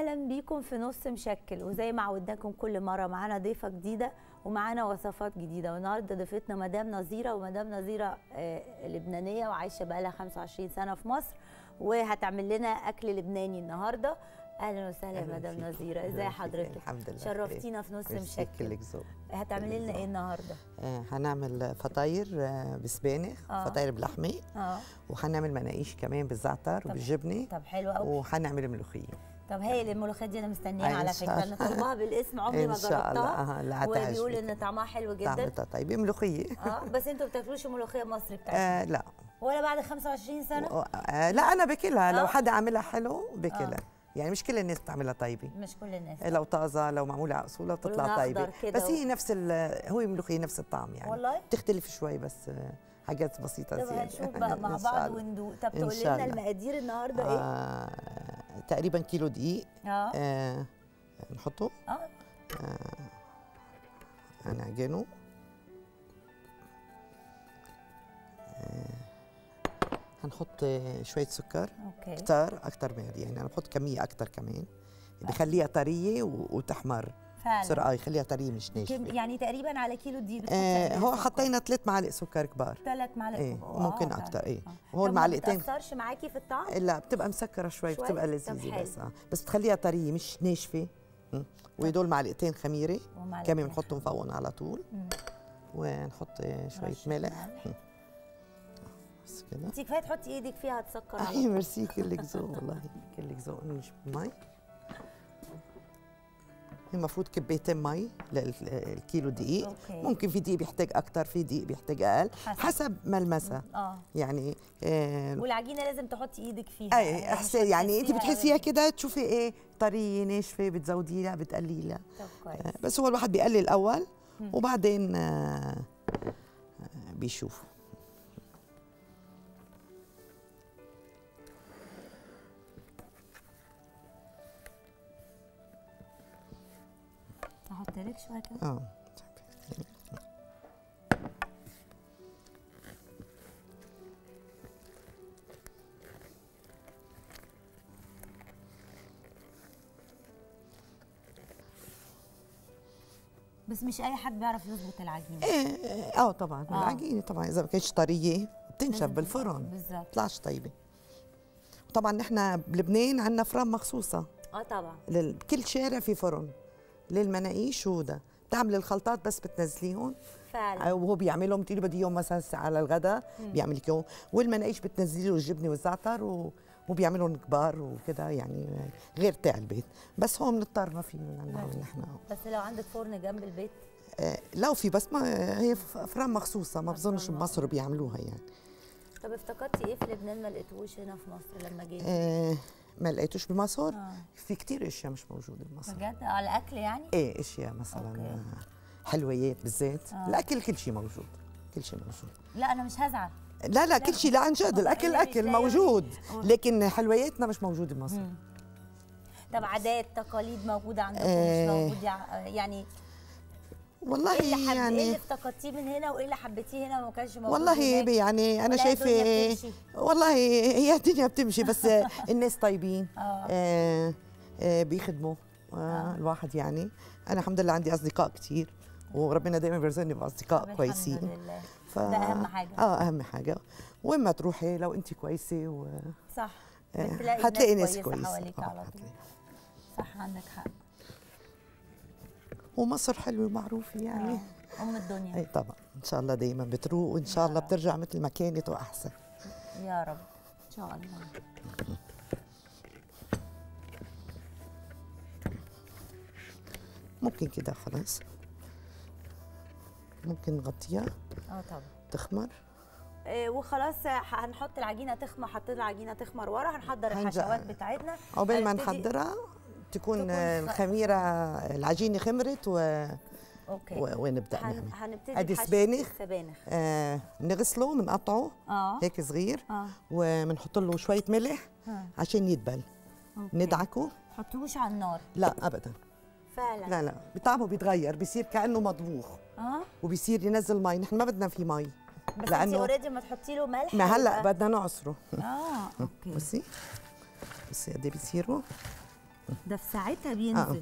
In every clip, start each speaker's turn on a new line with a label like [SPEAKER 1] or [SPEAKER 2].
[SPEAKER 1] اهلا بيكم في نص مشكل. وزي ما عودناكم كل مره معانا ضيفه جديده ومعانا وصفات جديده، والنهارده ضيفتنا مدام نظيره. ومدام نظيره لبنانيه وعايشه بقالها 25 سنه في مصر، وهتعمل لنا اكل لبناني النهارده. اهلا وسهلا يا مدام نظيره، ازي حضرتك؟
[SPEAKER 2] الحمد لله،
[SPEAKER 1] شرفتينا في نص مشكل. هتعملي لنا ايه النهارده؟
[SPEAKER 2] هنعمل فطاير بسبانخ، فطاير بلحمه، وهنعمل مناقيش كمان بالزعتر وبالجبنه.
[SPEAKER 1] طب حلو قوي.
[SPEAKER 2] وهنعمل ملوخيه.
[SPEAKER 1] طب هي الملوخيه دي انا مستنياها على فكره، انا طالباها بالاسم، عمري ما جربتها.
[SPEAKER 2] لا
[SPEAKER 1] وبيقول ان طعمها حلو جدا.
[SPEAKER 2] طعمتها طيبه ملوخيه.
[SPEAKER 1] بس انتوا ما بتاكلوش الملوخيه المصري بتاعتنا؟
[SPEAKER 2] لا.
[SPEAKER 1] ولا بعد 25 سنه؟
[SPEAKER 2] لا انا باكلها لو حدا عاملها حلو باكلها. يعني مش كل الناس بتعملها طيبه،
[SPEAKER 1] مش كل الناس.
[SPEAKER 2] لو طازه لو معموله على اصولها بتطلع طيبه، بس هي نفس هو ملوخيه نفس الطعم يعني.
[SPEAKER 1] والله
[SPEAKER 2] بتختلف شوي بس حاجات بسيطه
[SPEAKER 1] زياده. طب هنشوف بقى مع بعض وندوق. طب تقولي لنا المقادير النهارده ايه؟
[SPEAKER 2] تقريبا كيلو دقيق نحطه هنعجنه. هنحط شويه سكر كتار اكتر من يعني انا بحط كميه اكتر كمان بخليها طريه وتحمر
[SPEAKER 1] فعلا
[SPEAKER 2] بسرعه، يخليها طريه مش ناشفه.
[SPEAKER 1] يعني تقريبا على كيلو دي
[SPEAKER 2] هو حطينا 3 معالق سكر كبار.
[SPEAKER 1] 3 معالق
[SPEAKER 2] ممكن اكتر. وهو
[SPEAKER 1] المعلقتين ما بتاثرش معاكي في الطعم؟
[SPEAKER 2] لا بتبقى مسكره شوي بتبقى لذيذه بس بتخليها طريه مش ناشفه. وهدول معلقتين خميره كمان بنحطهم فوقهم على طول. ونحط شويه ملح بس كده.
[SPEAKER 1] انت كفايه تحطي ايدك فيها هتسكر.
[SPEAKER 2] ميرسي، كلك ذوق والله، كلك ذوق. نجيب المي، المفروض كبيتين مي للكيلو دقيق. ممكن في دقيق بيحتاج اكتر، في دقيق بيحتاج اقل حسب ملمسها. يعني
[SPEAKER 1] والعجينه لازم تحطي ايدك فيها.
[SPEAKER 2] اي احسن يعني انت بتحسيها كده تشوفي ايه طريه ناشفه بتزودي لها بتقلي لها.
[SPEAKER 1] طب كويس.
[SPEAKER 2] بس هو الواحد بيقلل الاول وبعدين بيشوف.
[SPEAKER 1] احط لك شويه كده. بس مش اي حد بيعرف يظبط العجينه.
[SPEAKER 2] طبعا العجينه طبعا اذا ما كانتش طريه بتنشف بالفرن
[SPEAKER 1] بالظبط،
[SPEAKER 2] ما بتطلعش طيبه. طبعا نحن بلبنان عندنا فرن مخصوصه.
[SPEAKER 1] طبعا
[SPEAKER 2] كل شارع في فرن للمناقيش. وده بتعمل الخلطات بس بتنزليهم
[SPEAKER 1] فعلا،
[SPEAKER 2] وهو بيعملهم بتقولي بدي يوم مثلا على الغداء بيعمل لك يوم. والمناقيش بتنزلي له الجبنه والزعتر وبيعملوا كبار وكده يعني غير تاع البيت. بس هو بنضطر ما في نعمل نحن.
[SPEAKER 1] بس لو عندك فرن جنب البيت؟
[SPEAKER 2] لو في، بس ما هي فرن مخصوصه ما بظنش بمصر بيعملوها يعني.
[SPEAKER 1] طب افتكرتي ايه في لبنان ما لقيتوش هنا في مصر لما جيتي؟
[SPEAKER 2] ما لقيتوش بمصر. في كتير اشياء مش موجوده بمصر
[SPEAKER 1] بجد. على الاكل يعني؟
[SPEAKER 2] اشياء مثلا حلويات بالذات. الاكل كل شيء موجود، كل شيء موجود.
[SPEAKER 1] لا انا مش هزعل.
[SPEAKER 2] لا كل شيء، لا عن جد الاكل اكل موجود، لكن حلوياتنا مش موجوده بمصر.
[SPEAKER 1] طب عادات تقاليد موجوده عندكم مش موجوده يعني؟
[SPEAKER 2] والله
[SPEAKER 1] إيه اللي
[SPEAKER 2] يعني
[SPEAKER 1] ايه اللي افتقدتيه من هنا وايه اللي حبيتيه هنا وما كانش موجود
[SPEAKER 2] والله
[SPEAKER 1] هناك؟
[SPEAKER 2] يعني انا شايفه والله هي الدنيا بتمشي بس الناس طيبين. بيخدموا الواحد يعني. انا الحمد لله عندي اصدقاء كثير وربنا دائما بيرزقني باصدقاء كويسين.
[SPEAKER 1] الحمد لله. ده اهم حاجه.
[SPEAKER 2] اهم حاجه. وين ما تروحي لو انت كويسه
[SPEAKER 1] صح
[SPEAKER 2] هتلاقي ناس كويسه
[SPEAKER 1] حواليك على طول. صح عندك حق.
[SPEAKER 2] ومصر حلوه ومعروفه يعني.
[SPEAKER 1] ام الدنيا.
[SPEAKER 2] اي طبعا ان شاء الله دايما بتروق وان شاء الله بترجع مثل ما كانت واحسن
[SPEAKER 1] يا رب ان شاء الله.
[SPEAKER 2] ممكن كده خلاص، ممكن نغطيها
[SPEAKER 1] طبعا
[SPEAKER 2] تخمر.
[SPEAKER 1] وخلاص هنحط العجينه تخمر. حطيت العجينه تخمر ورا، هنحضر الحشوات بتاعتنا.
[SPEAKER 2] عقبال ما نحضرها تكون الخميره العجينه خمرت ونبدا نعمل.
[SPEAKER 1] هنبتدي
[SPEAKER 2] ادي سبانخ.
[SPEAKER 1] بنغسله
[SPEAKER 2] بنقطعه هيك صغير وبنحط له شويه ملح عشان يدبل. ندعكه.
[SPEAKER 1] ما تحطوش على النار؟
[SPEAKER 2] لا ابدا.
[SPEAKER 1] فعلا
[SPEAKER 2] لا بطعمه بيتغير، بيصير كانه مطبوخ. وبيصير ينزل مي. نحن ما بدنا فيه مي
[SPEAKER 1] بس انت اوريدي ما تحطي له ملح.
[SPEAKER 2] ما هلا بدنا نعصره.
[SPEAKER 1] اوكي.
[SPEAKER 2] بصي قد ايه بيصيروا.
[SPEAKER 1] ده في ساعتها بينزل.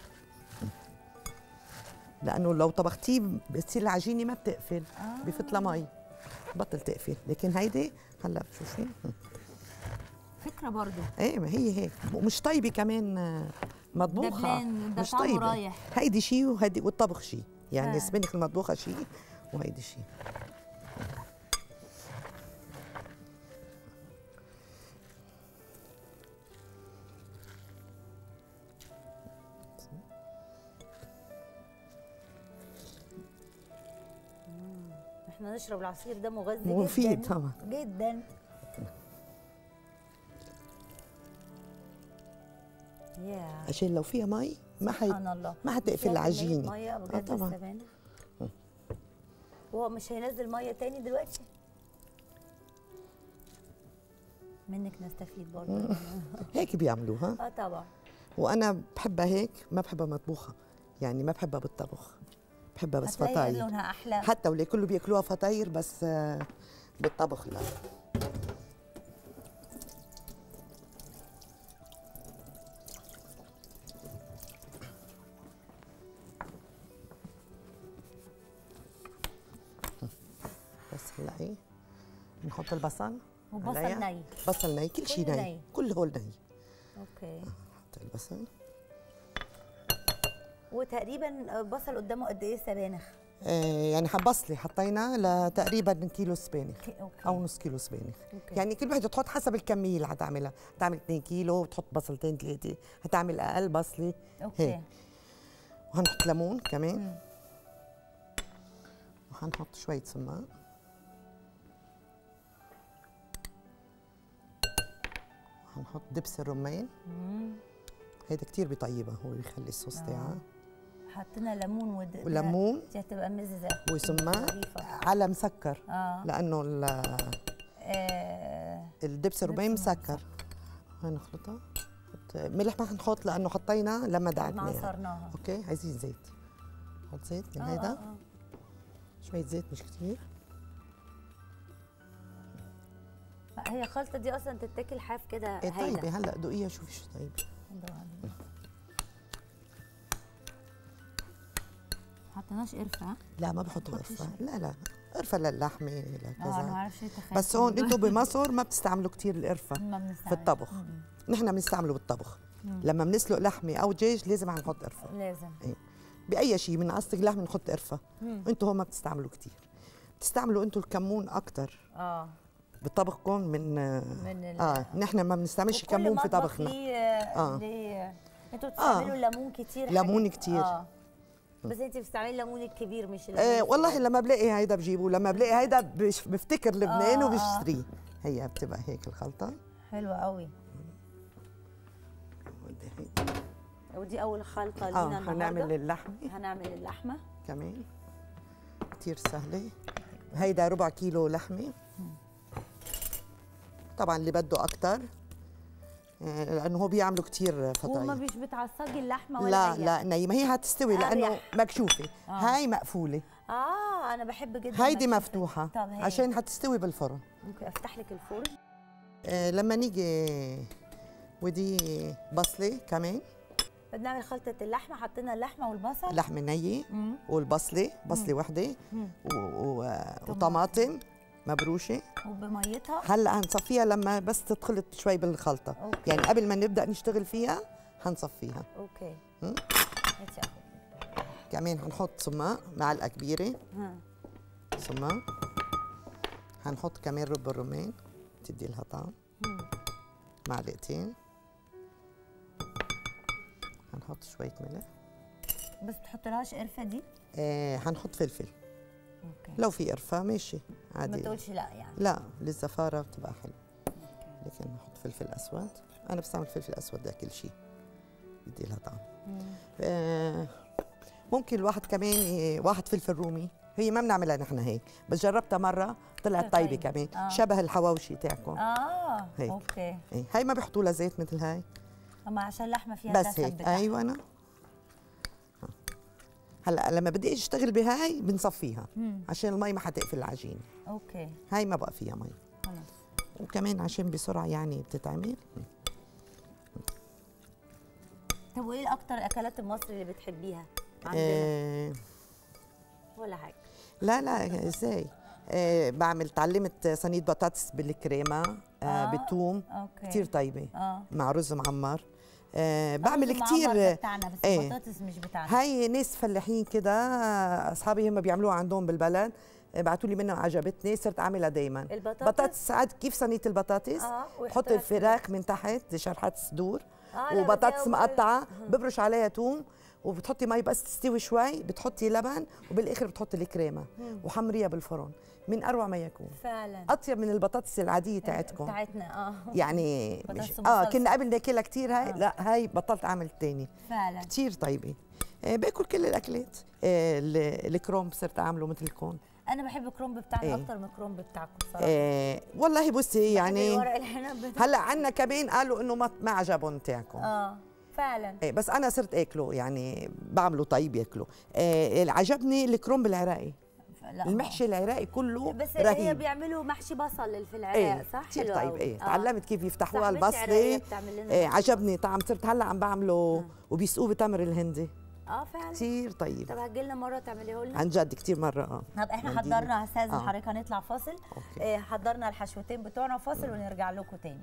[SPEAKER 2] لانه لو طبختيه بتصير العجينه ما بتقفل، بفت لها مي بطل تقفل. لكن هيدي هلا بتشوفي
[SPEAKER 1] فكره برضه.
[SPEAKER 2] ايه، ما هي هيك ومش طيبه كمان مطبوخه، مش طيبه رايح. هيدي شيء وهيدي والطبخ شيء، يعني السبانخ المطبوخه شيء وهيدي شيء.
[SPEAKER 1] احنا نشرب العصير ده مغذي جدا،
[SPEAKER 2] مفيد طبعا
[SPEAKER 1] جدا.
[SPEAKER 2] عشان لو فيها مي ما حتقفل العجينه.
[SPEAKER 1] ميه بجد طبعا. وهو مش هينزل ميه تاني دلوقتي؟ منك نستفيد برضه.
[SPEAKER 2] هيك بيعملوها.
[SPEAKER 1] طبعا.
[SPEAKER 2] وانا بحبها هيك، ما بحبها مطبوخه، يعني ما بحبها بالطبخ، بحبها بس فطاير.
[SPEAKER 1] لونها احلى
[SPEAKER 2] حتى ولي كله بياكلوها فطاير، بس بالطبخ لا. بس هلا ايه بنحط البصل
[SPEAKER 1] وبصل ني.
[SPEAKER 2] بصل ني، كل شيء ني، كل هول ني.
[SPEAKER 1] اوكي.
[SPEAKER 2] نحط البصل.
[SPEAKER 1] وتقريبا بصل قدامه قد ايه سبانخ؟
[SPEAKER 2] يعني بصلي حطينا لتقريبا كيلو سبانخ او نص كيلو سبانخ. يعني كل وحده تحط حسب الكميه اللي حتعملها، تعمل 2 كيلو وتحط بصلتين 3، هتعمل اقل بصلي.
[SPEAKER 1] اوكي.
[SPEAKER 2] وهنحط ليمون كمان. وهنحط شويه سماق. هنحط دبس الرمان. هيدا كتير بيطيبها، هو بيخلي الصوص تاعها.
[SPEAKER 1] حطينا ليمون
[SPEAKER 2] وليمون
[SPEAKER 1] دي هتبقى مززه
[SPEAKER 2] وسماق على مسكر. لانه الدبس الرمان مسكر. هنخلطها. ملح ما حنحط لانه حطينا لما دعكناها.
[SPEAKER 1] عصرناها.
[SPEAKER 2] اوكي. عايزين زيت، نحط زيت من هيدا. شويه زيت مش كتير.
[SPEAKER 1] هي الخلطه دي اصلا تتاكل حاف كده.
[SPEAKER 2] طيبه. هلا دوقيها شوفي شو طيبه.
[SPEAKER 1] حطيناش قرفه؟
[SPEAKER 2] لا ما بحط قرفه. لا قرفه للحمه لكذا.
[SPEAKER 1] انا ما بعرفش
[SPEAKER 2] بس هون انتم بمصر ما بتستعملوا كثير القرفه في الطبخ. نحن بنستعمله بالطبخ. لما بنسلق لحمه او دجاج لازم نحط قرفه.
[SPEAKER 1] لازم.
[SPEAKER 2] باي شيء من قصة لحمه نحط قرفه. انتم هون ما بتستعملوا كثير، بتستعملوا انتم الكمون اكثر. بطبخكم من نحن ما بنستعملش كمون في طبخنا.
[SPEAKER 1] انتوا بتستعملوا ليمون كتير.
[SPEAKER 2] ليمون كتير.
[SPEAKER 1] بس انت بتستعملي الليمون الكبير مش الليمون
[SPEAKER 2] والله لما بلاقي هيدا بجيبه، لما بلاقي هيدا بفتكر لبنان وبشتريه. هي بتبقى هيك الخلطه
[SPEAKER 1] حلوه قوي. ودي اول خلطه لينا النهارده.
[SPEAKER 2] هنعمل اللحمه.
[SPEAKER 1] هنعمل اللحمه
[SPEAKER 2] كمان كتير سهله. هيدا ربع كيلو لحمه. طبعا اللي بده اكثر لانه هو بيعملوا كثير فطاير.
[SPEAKER 1] وما مش بتعصجي اللحمه ولا
[SPEAKER 2] لا نيمه، هي هتستوي لانه مكشوفه. هاي مقفوله.
[SPEAKER 1] انا بحب جدا.
[SPEAKER 2] هيدي مفتوحه عشان هتستوي بالفرن.
[SPEAKER 1] ممكن افتح لك الفرن.
[SPEAKER 2] لما نيجي ودي بصله كمان.
[SPEAKER 1] بنعمل خلطه اللحمه. حطينا اللحمه والبصل.
[SPEAKER 2] لحمه نيه والبصله، بصله وحده وطماطم مبروشه
[SPEAKER 1] وبميتها.
[SPEAKER 2] هلا هنصفيها لما بس تدخلت شوي بالخلطه. يعني قبل ما نبدا نشتغل فيها هنصفيها.
[SPEAKER 1] اوكي.
[SPEAKER 2] كمان هنحط سماق معلقه كبيره. سماق. هنحط كمان رب الرمان تدي لها طعم. معلقتين. هنحط شويه ملح.
[SPEAKER 1] بس بتحطلهاش قرفه دي؟
[SPEAKER 2] هنحط فلفل.
[SPEAKER 1] اوكي.
[SPEAKER 2] لو في قرفه ماشي عادي.
[SPEAKER 1] ما تقولش لا يعني.
[SPEAKER 2] لا للزفاره بتبقى حلوه. لكن نحط فلفل اسود. انا بستعمل فلفل اسود لاكل شيء بدي لها طعم. ممكن الواحد كمان واحد فلفل رومي. هي ما بنعملها نحن هيك، بس جربتها مره طلعت طيبه كمان. شبه الحواوشي تاعكم.
[SPEAKER 1] هيك. اوكي.
[SPEAKER 2] هاي ما بيحطوا لها زيت مثل هاي.
[SPEAKER 1] اما عشان اللحمه فيها
[SPEAKER 2] بس هيك. ايوه. انا هلا لما بدي اشتغل بهاي بنصفيها عشان المي ما حتقفل العجينه.
[SPEAKER 1] اوكي.
[SPEAKER 2] هاي ما بقى فيها مي خلص. وكمان عشان بسرعه يعني بتتعمل.
[SPEAKER 1] طب وايه اكتر الاكلات المصري اللي بتحبيها عندنا؟ ولا حاجه؟
[SPEAKER 2] لا ازاي؟ تعلمت صينيه بطاطس بالكريمه بالثوم كثير طيبه مع رز معمر. بعمل كثير
[SPEAKER 1] بتاعنا بس البطاطس مش بتاعنا.
[SPEAKER 2] هاي ناس فلاحين كده اصحابي هم بيعملوها عندهم بالبلد، بعتوا لي منها عجبتني صرت اعملها دائما. بطاطس ساعات كيف صينيه البطاطس بحط الفراخ من تحت شرحات صدور وبطاطس مقطعه ببرش عليها ثوم وبتحطي مي بس تستوي شوي، بتحطي لبن وبالاخر بتحطي الكريمه وحمريها بالفرن، من اروع ما يكون.
[SPEAKER 1] فعلا
[SPEAKER 2] اطيب من البطاطس العاديه تاعتكم
[SPEAKER 1] بتاعتنا.
[SPEAKER 2] يعني مش كنا قبل ناكلها كثير هاي لا هاي بطلت اعمل تاني
[SPEAKER 1] فعلا
[SPEAKER 2] كثير طيبه. باكل كل الاكلات. الكرومب صرت اعمله مثلكم.
[SPEAKER 1] انا بحب الكرومب بتاعنا اكتر من الكرومب بتاعكم صراحه.
[SPEAKER 2] والله بصي يعني
[SPEAKER 1] ورق العنب
[SPEAKER 2] هلا عنا كمان قالوا انه ما عجبهم تاعكم.
[SPEAKER 1] فعلا.
[SPEAKER 2] بس انا صرت اكله يعني بعمله طيب ياكله. اللي عجبني الكرومب العراقي. المحشي العراقي كله
[SPEAKER 1] بس
[SPEAKER 2] رهيب.
[SPEAKER 1] هي بيعملوا محشي بصل في العراق صح؟
[SPEAKER 2] كثير طيب. تعلمت كيف يفتحوها البصله. عجبني طعم. صرت هلا عم بعمله وبيسقوه بتمر الهندي.
[SPEAKER 1] فعلا
[SPEAKER 2] كثير طيب.
[SPEAKER 1] طب هتجي لنا مره تعمليه لنا؟
[SPEAKER 2] عن جد كثير مره.
[SPEAKER 1] طب احنا حضرنا استاذن حضرتك هنطلع فاصل. حضرنا الحشوتين بتوعنا فاصل ونرجع لكم تاني.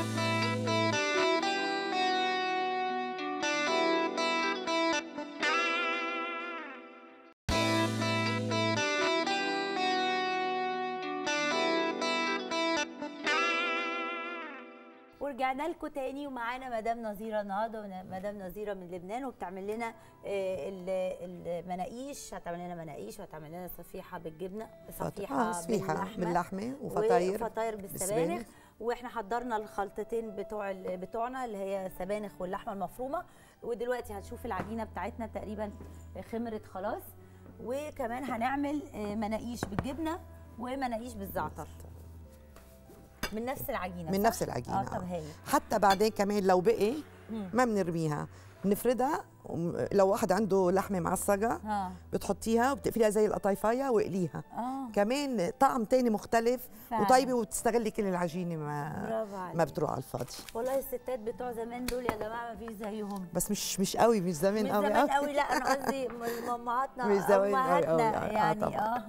[SPEAKER 1] ورجعنا لكم تاني ومعانا مدام نظيره النهارده. مدام نظيره من لبنان وبتعمل لنا المناقيش. هتعمل لنا مناقيش وهتعمل لنا صفيحه بالجبنه، صفيحه
[SPEAKER 2] باللحمه وفطاير
[SPEAKER 1] بالسبانخ. واحنا حضرنا الخلطتين بتوعنا اللي هي السبانخ واللحمه المفرومه. ودلوقتي هنشوف العجينه بتاعتنا تقريبا خمرت خلاص. وكمان هنعمل مناقيش بالجبنه ومناقيش بالزعتر من نفس العجينه.
[SPEAKER 2] من نفس العجينه.
[SPEAKER 1] طب هاي
[SPEAKER 2] حتى بعدين كمان لو بقي ما بنرميها، بنفردها. لو واحد عنده لحمه معصقه بتحطيها وبتقفليها زي القطايفايه واقليها. كمان طعم تاني مختلف وطيبه وبتستغلي كل العجينه ما بتروح على الفاضي.
[SPEAKER 1] والله الستات بتوع زمان دول يا جماعه ما فيش زيهم.
[SPEAKER 2] بس مش قوي. مش زمان قوي.
[SPEAKER 1] مش زمان قوي. لا انا قصدي امهاتنا
[SPEAKER 2] مش زمان قوي
[SPEAKER 1] يعني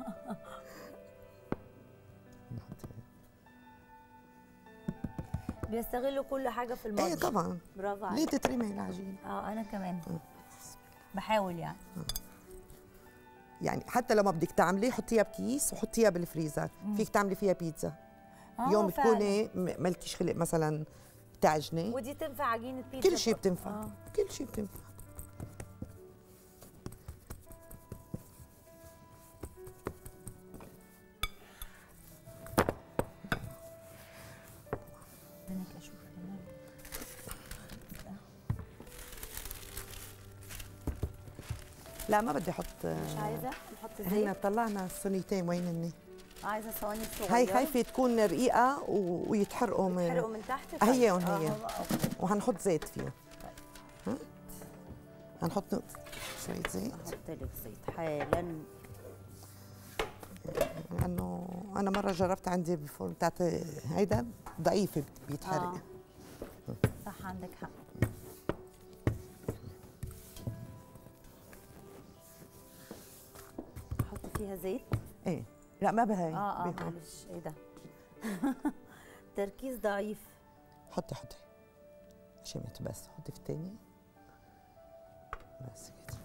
[SPEAKER 1] بيستغلوا كل حاجه في المطبخ.
[SPEAKER 2] طبعا.
[SPEAKER 1] برافو عليك.
[SPEAKER 2] ليه تترمي العجينه؟
[SPEAKER 1] انا كمان بحاول يعني
[SPEAKER 2] حتى لو ما بدك تعملي حطيها بكيس وحطيها بالفريزر. فيك تعملي فيها بيتزا. يوم تكوني مالكيش خلق مثلا تعجني
[SPEAKER 1] ودي تنفع عجينه بيتزا.
[SPEAKER 2] كل شيء بتنفع. كل شيء بتنفع. لا ما بدي احط.
[SPEAKER 1] مش عايزه نحط زيت.
[SPEAKER 2] احنا طلعنا الصينيتين وين هني؟
[SPEAKER 1] عايزه صواني صغيره.
[SPEAKER 2] هي خايفه تكون رقيقه ويتحرقوا
[SPEAKER 1] من تحت.
[SPEAKER 2] هي وهنحط زيت فيها. هنحط شويه زيت.
[SPEAKER 1] احط لك زيت حالا
[SPEAKER 2] لانه انا مره جربت عندي بالفرن بتاعت هيدا ضعيفه بيتحرق.
[SPEAKER 1] صح عندك حق. احط فيها زيت.
[SPEAKER 2] لا ما بهاي.
[SPEAKER 1] معلش ايه ده تركيز ضعيف.
[SPEAKER 2] حطي شمت بس. حطي في الثاني بس كده.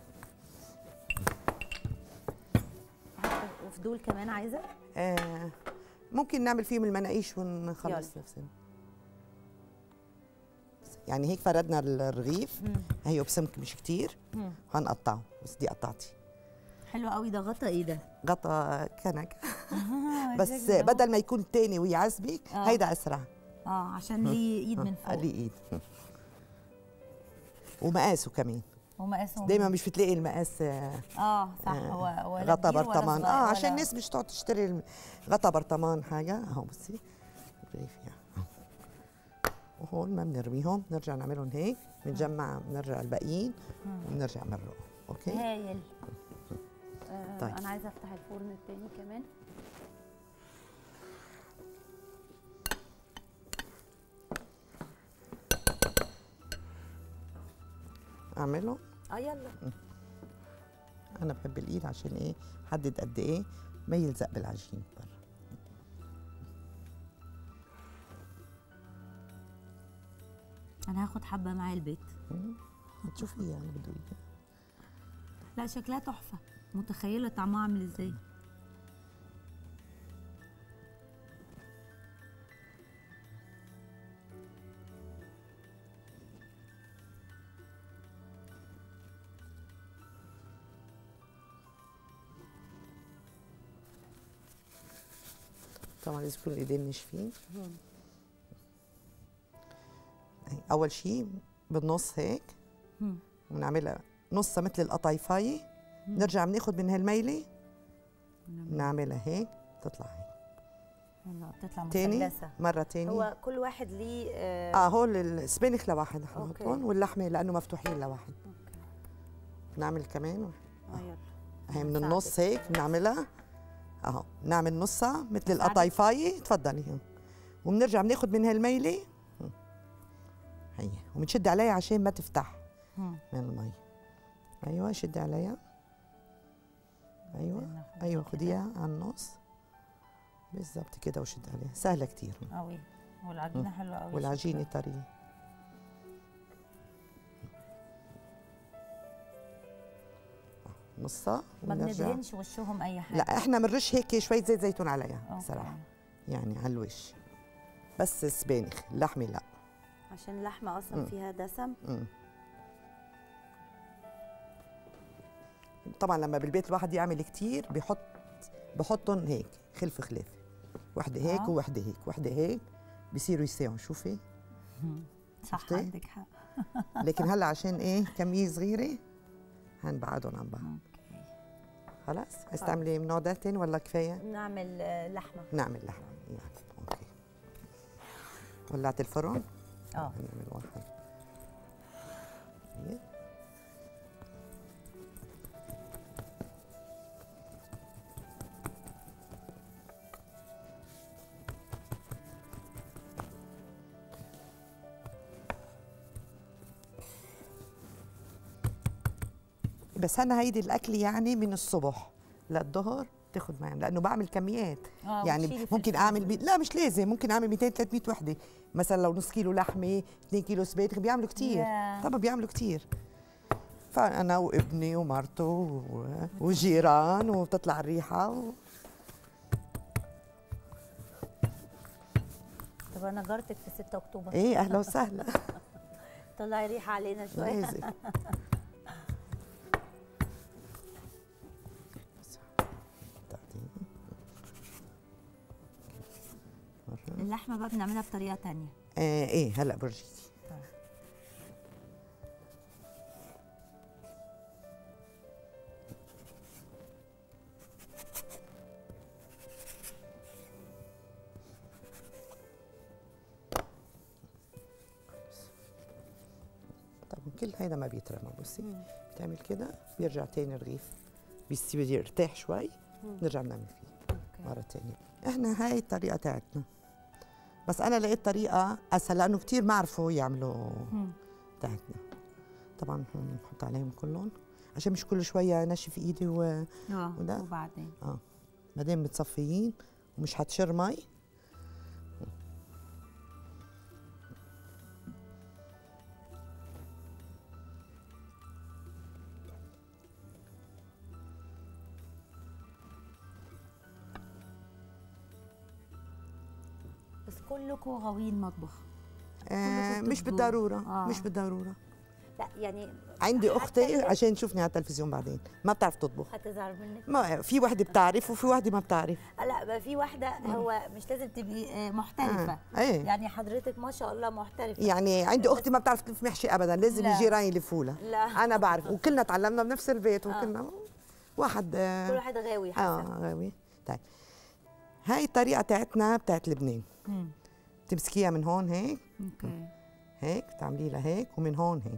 [SPEAKER 1] وفي دول كمان عايزه
[SPEAKER 2] ممكن نعمل فيهم المناقيش ونخلص نفسنا. يعني هيك فردنا الرغيف. هي بسمك مش كتير. هنقطعه بس دي قطعتي.
[SPEAKER 1] حلو قوي. ده غطا ايه ده؟
[SPEAKER 2] غطا كنك. بس بدل ما يكون تاني ويعذبك هيدا اسرع.
[SPEAKER 1] عشان ليه ايد من فوق.
[SPEAKER 2] ليه ايد. ومقاسه كمان.
[SPEAKER 1] ومقاسه
[SPEAKER 2] دايما مش بتلاقي المقاس.
[SPEAKER 1] صح. هو
[SPEAKER 2] غطا برطمان. عشان الناس مش تقعد تشتري غطا برطمان حاجه. بصي فيها. وهون ما بنرميهم، بنرجع نعملهم هيك، بنجمع بنرجع الباقيين وبنرجع نمرقهم. اوكي
[SPEAKER 1] هايل.
[SPEAKER 2] طيب.
[SPEAKER 1] انا عايزه افتح الفرن التاني كمان.
[SPEAKER 2] اعمله؟
[SPEAKER 1] يلا.
[SPEAKER 2] انا بحب الايد عشان ايه؟ حدد قد ايه ما يلزق بالعجين برا.
[SPEAKER 1] انا هاخد حبه معايا البيت.
[SPEAKER 2] هتشوفي يعني بده ايه.
[SPEAKER 1] لا شكلها تحفه، متخيله طعمها عامل ازاي.
[SPEAKER 2] طبعا لازم يكون الايدين ناشفين. اول شيء بالنص هيك ونعملها نصها مثل القطايفايه، نرجع بناخذ من هالميله نعملها هيك تطلع هيك.
[SPEAKER 1] بتطلع
[SPEAKER 2] تاني
[SPEAKER 1] مثلثه.
[SPEAKER 2] مره تاني.
[SPEAKER 1] هو كل واحد ليه
[SPEAKER 2] هول السبانخ لواحد رح نحطهم، واللحمه لانه مفتوحين لواحد. نعمل كمان
[SPEAKER 1] يلا.
[SPEAKER 2] هي من النص هيك بنعملها اهو، نعمل نصها مثل القطايفايه. تفضلي. وبنرجع بناخذ من هالميله هي، وبنشد عليها عشان ما تفتح من المي. ايوه شدي عليها. ايوه خديها على النص بالضبط كده وشدي عليها. سهله كثير
[SPEAKER 1] قوي، والعجينه حلوه قوي،
[SPEAKER 2] والعجينه طريه. نصها
[SPEAKER 1] ما بندهنش وشهم اي حاجه.
[SPEAKER 2] لا احنا بنرش هيك شويه زيت زيتون عليها صراحه، يعني على الوش بس. السبانخ اللحمه لا،
[SPEAKER 1] عشان اللحمه اصلا فيها دسم.
[SPEAKER 2] طبعا لما بالبيت الواحد يعمل كتير بحطهم هيك خلف خلاف، وحده هيك ووحده هيك وحده هيك، بيصيروا يساووا. شوفي
[SPEAKER 1] صح عندك حق.
[SPEAKER 2] لكن هلا عشان ايه كميه صغيره هنبعدهم عن بعض. خلاص استعملي من نوع ده تاني ولا كفايه؟
[SPEAKER 1] نعمل لحمه.
[SPEAKER 2] نعمل لحمه يعني. اوكي. ولعت الفرن؟ نعمل واحد. بس انا هيدي الاكل يعني من الصبح للظهر تاخذ معي، لانه بعمل كميات. يعني ممكن اعمل لا مش لازم، ممكن اعمل 200 300 وحده مثلا. لو نص كيلو لحمه 2 كيلو سبانخ بيعملوا كثير. طبعا بيعملوا كثير. فانا وابني ومرته وجيران وبتطلع الريحه
[SPEAKER 1] طب انا جارتك في 6 اكتوبر.
[SPEAKER 2] ايه اهلا وسهلا.
[SPEAKER 1] طلعي ريحه علينا شويه.
[SPEAKER 2] لازم.
[SPEAKER 1] اللحمه بقى بنعملها بطريقه ثانيه.
[SPEAKER 2] ايه هلا برجيكي. طبعا كل هيدا ما بيترمى. بصي بتعمل كده بيرجع تاني رغيف، بيصير يرتاح شوي، نرجع بنعمل فيه مرة تانية. احنا هاي الطريقة تاعتنا، بس أنا لقيت طريقة أسهل لأنه كتير ما عرفوا يعملوا تاعتنا. طبعا هون بحط عليهم كلهم عشان مش كل شوية نشف إيدي وده.
[SPEAKER 1] وبعدين
[SPEAKER 2] بعدين متصفيين ومش هتشر مي.
[SPEAKER 1] بس كلكم غاويين مطبخ؟
[SPEAKER 2] مش بالضرورة. مش بالضرورة.
[SPEAKER 1] لا يعني
[SPEAKER 2] عندي اختي عشان تشوفني على التلفزيون بعدين ما بتعرف تطبخ.
[SPEAKER 1] هتزعل منك؟
[SPEAKER 2] ما في وحده بتعرف وفي وحده ما بتعرف.
[SPEAKER 1] لا ما في وحده هو مش لازم تبقي محترفه.
[SPEAKER 2] ايه
[SPEAKER 1] يعني حضرتك ما شاء الله محترفه.
[SPEAKER 2] يعني عندي اختي ما بتعرف تلف محشي ابدا، لازم الجيران يلفوا لها.
[SPEAKER 1] لا
[SPEAKER 2] انا بعرف، وكلنا تعلمنا بنفس البيت وكلنا
[SPEAKER 1] واحد كل واحد غاوي حسب.
[SPEAKER 2] غاوي. طيب هاي الطريقه تاعتنا بتاعت لبنان. تمسكيها من هون هيك.
[SPEAKER 1] اوكي.
[SPEAKER 2] هيك تعملي لها هيك ومن هون هيك.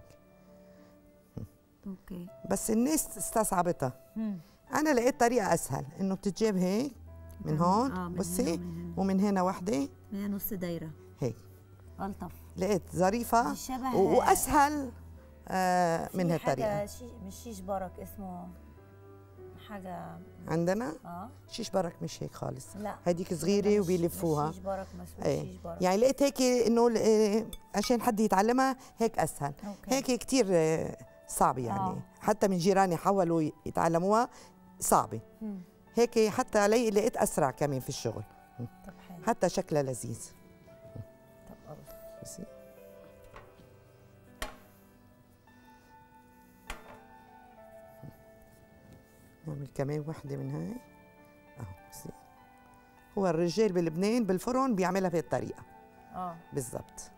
[SPEAKER 1] اوكي.
[SPEAKER 2] بس الناس استصعبتها. انا لقيت طريقه اسهل، انه بتتجيب هيك من هون. بصي ومن هنا وحده
[SPEAKER 1] هي نص دايره
[SPEAKER 2] هيك.
[SPEAKER 1] الطف.
[SPEAKER 2] لقيت ظريفه واسهل من هالطريقه.
[SPEAKER 1] حاجه مش شيش برك، اسمه حاجه
[SPEAKER 2] عندنا شيش برك مش هيك خالص،
[SPEAKER 1] لا
[SPEAKER 2] هديك صغيره وبيلفوها.
[SPEAKER 1] مش شيش برك مسموح شيش برك،
[SPEAKER 2] يعني لقيت هيك انه عشان حد يتعلمها هيك اسهل. هيك كثير صعبه يعني. حتى من جيراني حاولوا يتعلموها صعبه. هيك حتى لقيت اسرع كمان في الشغل.
[SPEAKER 1] طب حلو.
[SPEAKER 2] حتى شكلها لذيذ.
[SPEAKER 1] طب
[SPEAKER 2] بس نعمل كمان وحده من هاي اهو. بس هو الرجال بلبنان بالفرن بيعملها بهي الطريقه. بالضبط.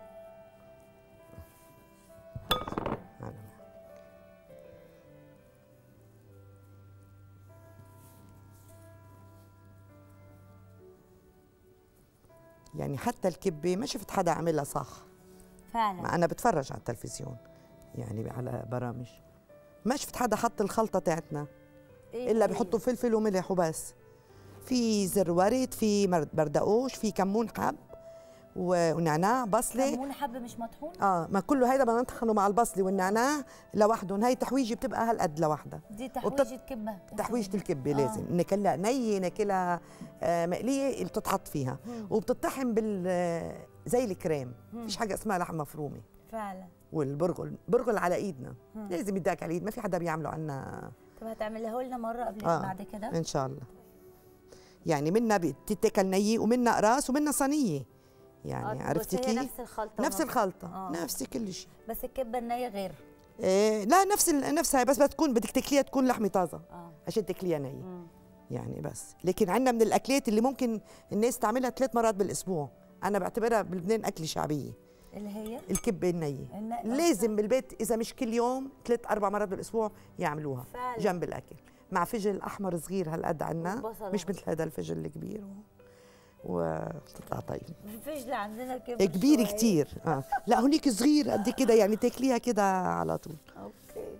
[SPEAKER 2] يعني حتى الكبه ما شفت حدا عملها صح
[SPEAKER 1] فعلا.
[SPEAKER 2] ما انا بتفرج على التلفزيون يعني على برامج، ما شفت حدا حط الخلطه تاعتنا الا بيحطوا فلفل وملح وبس. في زر ورد، في بردقوش، في كمون حب ونعناع، بصله.
[SPEAKER 1] كمون حب مش مطحون؟
[SPEAKER 2] ما كله هيدا بدنا نطحنه مع البصله والنعناع لوحدهم. هي تحويجه بتبقى هالقد لوحدها.
[SPEAKER 1] دي تحويجه كبه.
[SPEAKER 2] تحويجه الكبه لازم ناكلها نيه، ناكلها مقليه اللي بتتحط فيها. وبتطحن زي الكريم. مفيش حاجه اسمها لحم مفرومه
[SPEAKER 1] فعلا.
[SPEAKER 2] والبرغل على ايدنا. لازم يداك على الايد، ما في حدا بيعمله عنا.
[SPEAKER 1] طب هتعمليه لنا مره قبل بعد كده
[SPEAKER 2] ان شاء الله. يعني منا بتتاكل نيه ومنا قراص ومنا صينيه يعني. عرفتي كيف؟
[SPEAKER 1] نفس الخلطه.
[SPEAKER 2] نفس الخلطه. نفس كل شيء.
[SPEAKER 1] بس الكبه النيه غير.
[SPEAKER 2] لا نفسها، بس بتكون بدك تاكليها تكون لحمه طازه عشان تاكليها نيه. يعني بس. لكن عندنا من الاكلات اللي ممكن الناس تعملها 3 مرات بالاسبوع. انا بعتبرها بلبنان اكله شعبيه.
[SPEAKER 1] اللي هي
[SPEAKER 2] الكبه النيه. لازم بالبيت اذا مش كل يوم 3-4 مرات بالاسبوع يعملوها فعلا. جنب الاكل مع فجل احمر صغير هالقد عنا، مش مثل هذا الفجل الكبير وبتطلع طيب.
[SPEAKER 1] الفجل عندنا
[SPEAKER 2] كبير كثير. لا هونيك صغير قد كده يعني تاكليها كده على طول.
[SPEAKER 1] اوكي.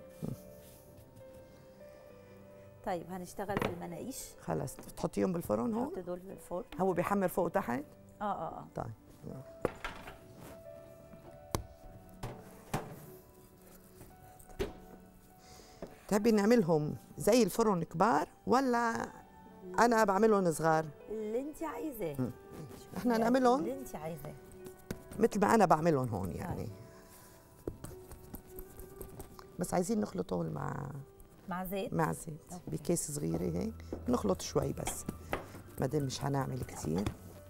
[SPEAKER 1] طيب هنشتغل في المناقيش.
[SPEAKER 2] خلاص تحطيهم بالفرن. هون
[SPEAKER 1] نحط دول في الفرن.
[SPEAKER 2] هو بيحمر فوق وتحت. طيب تحبي نعملهم زي الفرن كبار ولا انا بعملهم صغار؟
[SPEAKER 1] اللي انت عايزاه.
[SPEAKER 2] احنا نعملهم
[SPEAKER 1] اللي انت عايزاه
[SPEAKER 2] مثل ما انا بعملهم هون يعني. بس عايزين نخلطهم
[SPEAKER 1] مع زيت.
[SPEAKER 2] مع زيت بكيس صغيره هيك. نخلط شوي بس ما دام مش هنعمل كثير.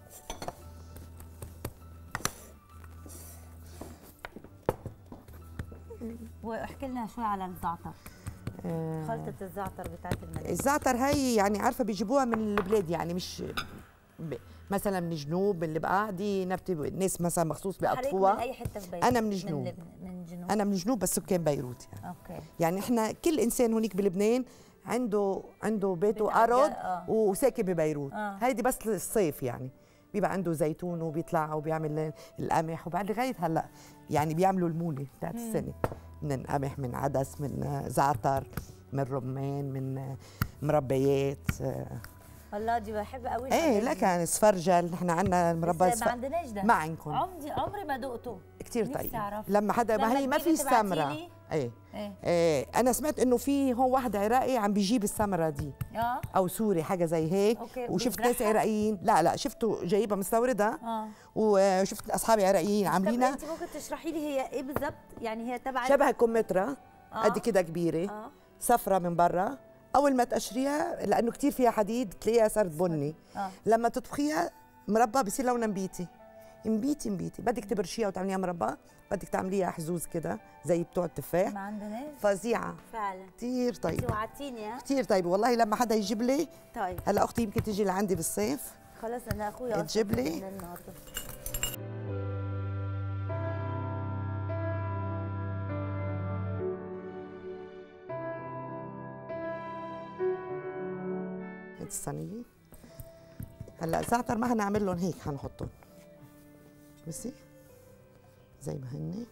[SPEAKER 1] واحكي لنا شوي على الزعتر. خلطة الزعتر بتاعت المناقيش.
[SPEAKER 2] الزعتر هي يعني عارفة بيجيبوها من البلاد يعني مش مثلا من الجنوب من البقاع دي ناس مثلا مخصوص بيقطفوها.
[SPEAKER 1] من أي حتة في بيروت؟
[SPEAKER 2] أنا من الجنوب.
[SPEAKER 1] من جنوب.
[SPEAKER 2] أنا من الجنوب بس سكان بيروت يعني.
[SPEAKER 1] أوكي.
[SPEAKER 2] يعني إحنا كل إنسان هونيك بلبنان عنده بيته أرض وساكن ببيروت. هيدي بس الصيف يعني بيبقى عنده زيتون وبيطلع وبيعمل القمح وبعد لغاية هلا يعني بيعملوا المولة بتاعت السنة من قمح من عدس من زعتر من رمان من مربيات.
[SPEAKER 1] الله دي بحب قوي.
[SPEAKER 2] لا كان سفرجل. نحن عندنا المربى
[SPEAKER 1] بس ما عندناش ده.
[SPEAKER 2] ما عندكم.
[SPEAKER 1] عمري ما دقته.
[SPEAKER 2] كتير طيب. لما حدا ما هي ما في سمرة. انا سمعت انه في هون واحد عراقي عم بيجيب السمرة دي. او سوري حاجه زي هيك. وشفت ناس عراقيين. لا شفته جايبها مستوردة. وشفت اصحابي عراقيين عاملينها.
[SPEAKER 1] انت ممكن تشرحي لي هي ايه بالظبط؟ يعني هي تبع
[SPEAKER 2] شبه كمثرى قد كده كبيره. صفرة من برا. اول ما تقشريها لانه كثير فيها حديد تلاقيها صارت بني. لما تطبخيها مربى بصير لونها مبيتي. بدك تبرشيها وتعمليها مربى، بدك تعمليها حزوز كده زي بتوع التفاح.
[SPEAKER 1] ما عندناش.
[SPEAKER 2] فظيعه
[SPEAKER 1] فعلا
[SPEAKER 2] كثير طيب.
[SPEAKER 1] انت وعدتيني.
[SPEAKER 2] كثير طيب والله. لما حدا يجيب لي.
[SPEAKER 1] طيب
[SPEAKER 2] هلا اختي يمكن تيجي لعندي بالصيف.
[SPEAKER 1] خلص انا اخويا
[SPEAKER 2] تجيب لي. الصينيه. هلا زعتر ما هنعمل لهم هيك، هنحطهم بصي زي ما هن.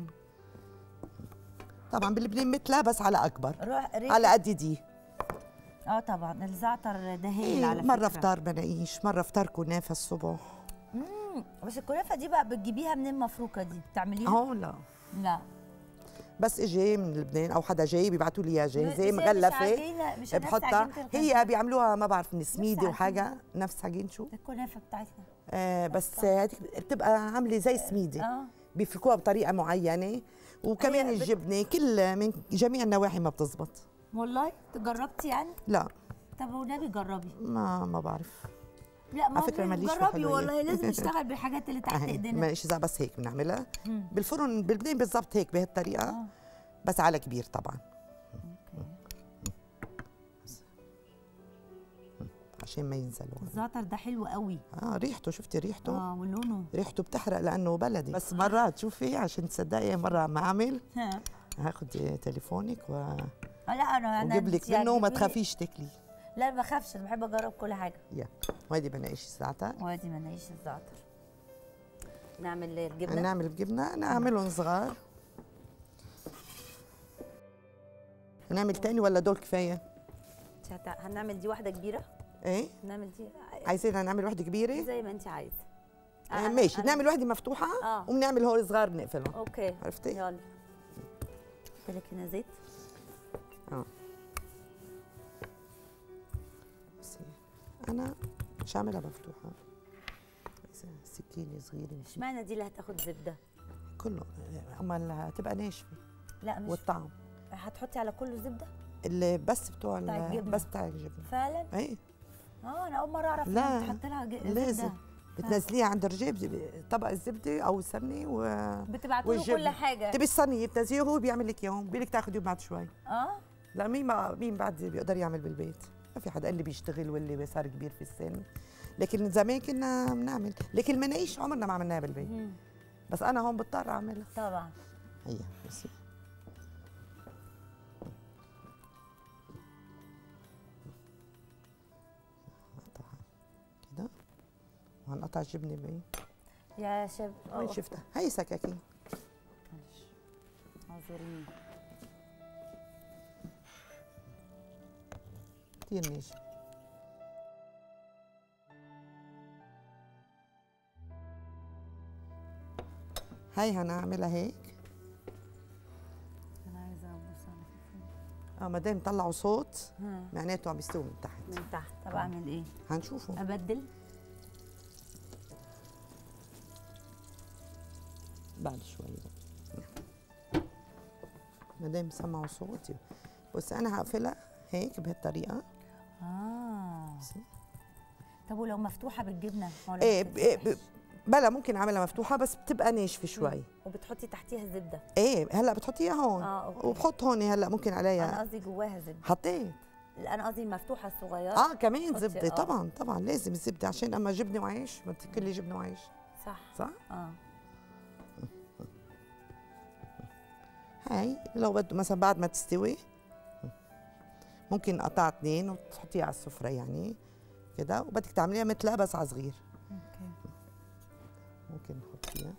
[SPEAKER 2] طبعا بلبنان مثلها بس على اكبر على قد دي.
[SPEAKER 1] طبعا الزعتر ده هايل على فكره.
[SPEAKER 2] مره فطار مناقيش، مره فطار كنافه الصبح.
[SPEAKER 1] بس الكنافه دي بقى بتجيبيها منين مفروكه دي؟ بتعمليها؟
[SPEAKER 2] لا بس اجي من لبنان او حدا جاي بيبعتوا لي اياها جاهزه مغلفه.
[SPEAKER 1] مش
[SPEAKER 2] بحطها هي بيعملوها ما بعرف من سميده وحاجه نفس عجين شو
[SPEAKER 1] الكنافه بتاعتنا.
[SPEAKER 2] بس هذيك بتبقى عامله زي سميده. بيفركوها بطريقه معينه، وكمان الجبنه كل من جميع النواحي ما بتزبط.
[SPEAKER 1] والله جربتي يعني؟
[SPEAKER 2] لا.
[SPEAKER 1] طب والنبي جربي.
[SPEAKER 2] ما بعرف.
[SPEAKER 1] لا ما فكرة ماليش جربي والله لازم نشتغل بالحاجات اللي تحت ايدينا.
[SPEAKER 2] ماليش اذا بس هيك بنعملها بالفرن بلبنان بالضبط هيك بهالطريقه. بس على كبير طبعا. عشان ما ينزلوا.
[SPEAKER 1] الزعتر ده حلو قوي.
[SPEAKER 2] ريحته شفتي ريحته؟
[SPEAKER 1] ولونه
[SPEAKER 2] ريحته بتحرق لانه بلدي. بس مرات شوفي عشان تصدقي مره عم اعمل هاخد تليفونك
[SPEAKER 1] لا انا
[SPEAKER 2] وجيب لك منه وما تخافيش تاكلي.
[SPEAKER 1] لا ما بخافش، انا بحب اجرب كل حاجه.
[SPEAKER 2] وادي بناقيش الزعتر.
[SPEAKER 1] وادي مناقيش الزعتر. نعمل الجبنه.
[SPEAKER 2] نعمل الجبنه نعملهم صغار. نعمل تاني ولا دول كفايه؟
[SPEAKER 1] هنعمل دي واحده كبيره.
[SPEAKER 2] ايه؟
[SPEAKER 1] نعمل دي.
[SPEAKER 2] عايزين نعمل واحده كبيره؟
[SPEAKER 1] زي ما انت عايزه.
[SPEAKER 2] ماشي نعمل واحده مفتوحه وبنعمل هول صغار بنقفلهم.
[SPEAKER 1] اوكي
[SPEAKER 2] عرفتي؟
[SPEAKER 1] يلا. لك هنا زيت.
[SPEAKER 2] انا مش هعملها مفتوحه. سكينه صغيره.
[SPEAKER 1] اشمعنى دي اللي هتاخد زبده؟
[SPEAKER 2] كله اما هتبقى ناشفه.
[SPEAKER 1] لا مش
[SPEAKER 2] والطعم
[SPEAKER 1] هتحطي على كله زبده؟
[SPEAKER 2] اللي بس بتوع
[SPEAKER 1] الجبنه.
[SPEAKER 2] بس بتاع الجبنه
[SPEAKER 1] فعلا؟
[SPEAKER 2] ايه.
[SPEAKER 1] انا اول مره اعرف
[SPEAKER 2] لا
[SPEAKER 1] تحط لها
[SPEAKER 2] لازم بتنزليها عند الرجال طبق الزبده او السمنه
[SPEAKER 1] بتبعتوا له كل حاجه.
[SPEAKER 2] تبي الصينيه بتنزليه وهو بيعمل لك اياهم بيقول لك تاخذيه بعد شوي. لا مين بعد بيقدر يعمل بالبيت؟ ما في حدا اللي بيشتغل واللي صار كبير في السن. لكن زمان كنا بنعمل، لكن المناقيش عمرنا ما عملناها بالبيت. بس انا هون بضطر اعملها
[SPEAKER 1] طبعا.
[SPEAKER 2] هي بصي كده وهنقطع الجبنه باين
[SPEAKER 1] يا شب.
[SPEAKER 2] وين شفتها؟ هي سكاكين.
[SPEAKER 1] معلش اعذريني.
[SPEAKER 2] كثير ناشف. هاي هنعملها هيك.
[SPEAKER 1] انا عايزه ابوس
[SPEAKER 2] ما دام طلعوا صوت معناته عم يستوي من تحت.
[SPEAKER 1] من تحت. طب اعمل ايه؟
[SPEAKER 2] هنشوفه.
[SPEAKER 1] ابدل
[SPEAKER 2] بعد شوي. ما دام سمعوا صوت بس انا هقفلها هيك بهالطريقه.
[SPEAKER 1] طب ولو مفتوحه بالجبنه؟
[SPEAKER 2] بلا ممكن اعملها مفتوحه بس بتبقى ناشفه شوي.
[SPEAKER 1] وبتحطي تحتيها زبده؟
[SPEAKER 2] هلا بتحطيها هون. وبحط هون هلا ممكن عليها.
[SPEAKER 1] انا قصدي جواها زبده.
[SPEAKER 2] حطيت.
[SPEAKER 1] انا قصدي المفتوحه الصغيره.
[SPEAKER 2] كمان زبده. طبعا لازم الزبده عشان اما جبنه وعيش ما تاكلي جبنه وعيش. صح. هاي لو بده مثلا بعد ما تستوي ممكن قطع 2 وتحطيها على السفره يعني كده، وبدك تعمليها مثلها بس على صغير. ممكن نحط فيها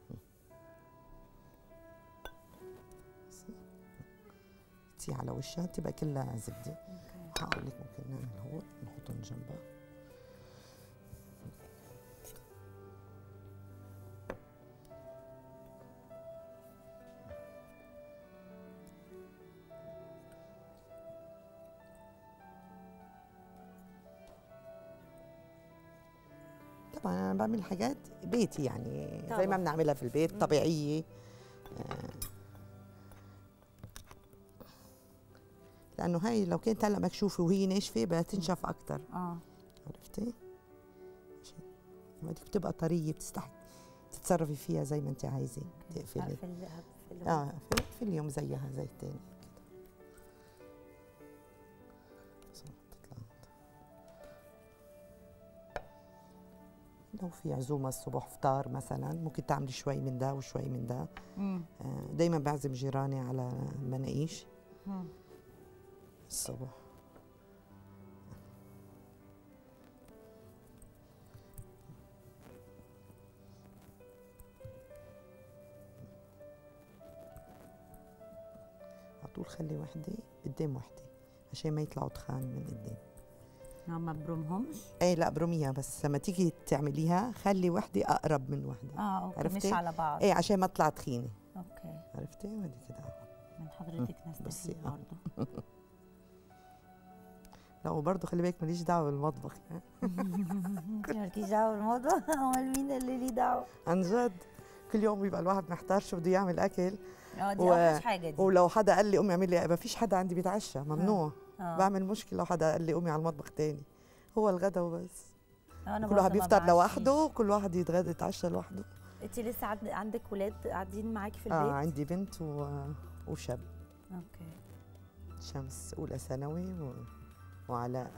[SPEAKER 2] تسي على وشها تبقى كلها زبده. هقول لك ممكن نعمل هون نحطهم جنبها. طبعا انا بعمل حاجات بيتي يعني طبعا. زي ما بنعملها في البيت طبيعيه. لانه هاي لو كانت هلا مكشوفه وهي ناشفه بدها تنشف اكثر. عرفتي؟ بدك تبقى طريه بتستحق تتصرفي فيها زي ما انت عايزه. تقفلي في اليوم زيها زي الثاني لو في عزومه الصبح فطار مثلا ممكن تعملي شوي من ده وشوي من ده. دايما بعزم جيراني على مناقيش الصبح. على طول خلي وحده قدام وحده عشان ما يطلعوا تخان من قدام.
[SPEAKER 1] ما برومهمش؟
[SPEAKER 2] لا بروميها بس لما تيجي تعمليها خلي وحده اقرب من وحده.
[SPEAKER 1] اوكي.
[SPEAKER 2] عرفتي؟
[SPEAKER 1] مش على بعض.
[SPEAKER 2] عشان ما تطلع تخينه.
[SPEAKER 1] اوكي.
[SPEAKER 2] عرفتي؟ وهدي كده
[SPEAKER 1] من حضرتك نستفيد برضه.
[SPEAKER 2] لا وبرضه خلي بالك ماليش دعوه بالمطبخ.
[SPEAKER 1] انت مالكيش دعوه بالمطبخ؟ امال مين اللي ليه دعوه؟
[SPEAKER 2] عن جد كل يوم بيبقى الواحد محتار شو بده يعمل اكل.
[SPEAKER 1] دي اوحش حاجه دي.
[SPEAKER 2] ولو حدا قال لي قومي اعملي ما فيش حدا عندي بيتعشى، ممنوع. بعمل مشكله لو حدا قال لي قومي على المطبخ تاني، هو الغدا وبس. كل واحد بيفطر لوحده وكل واحد يتغدى يتعشى لوحده.
[SPEAKER 1] انت لسه عندك ولاد قاعدين معاكي في البيت؟
[SPEAKER 2] عندي بنت وشاب.
[SPEAKER 1] اوكي.
[SPEAKER 2] شمس اولى ثانوي وعلاء